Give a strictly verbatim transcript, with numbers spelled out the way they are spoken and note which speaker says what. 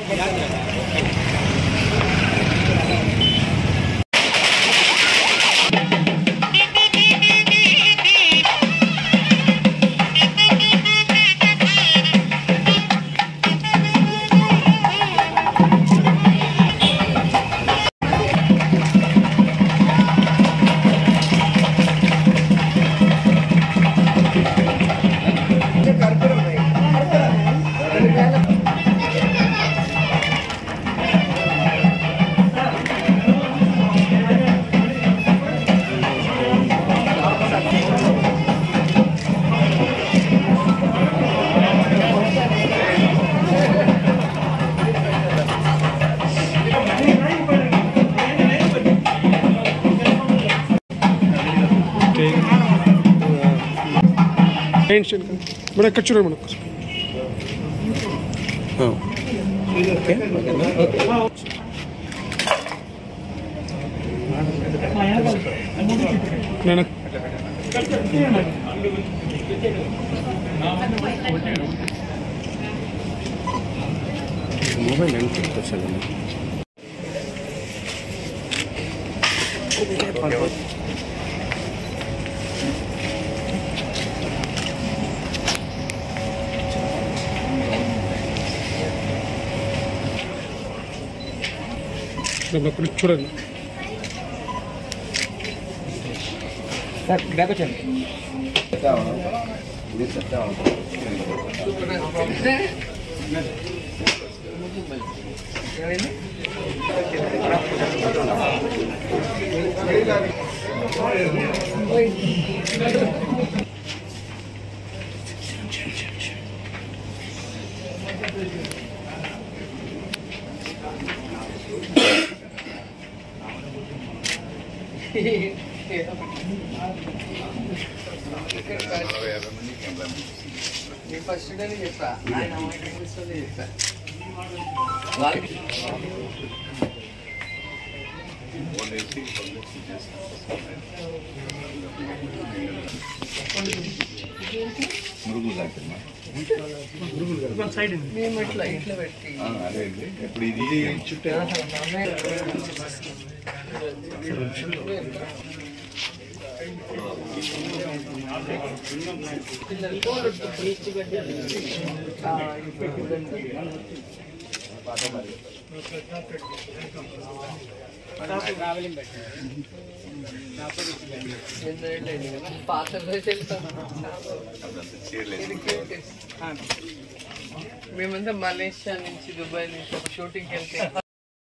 Speaker 1: बड़ा कच्चूर बड़ा हाँ ना मोबाइल एंड चलेगा చూడండి సార్ బ్యాక్ వచ్చండి
Speaker 2: ఫస్ట్ డే చెప్పా ఆయన చెప్పా మేము ఇట్లా ఇట్లా పెట్టి ఇప్పుడు ఇది చుట్టూ మేమంతా మలేషియా నుంచి దుబాయ్ నుంచి షూటింగ్కి వెళ్తే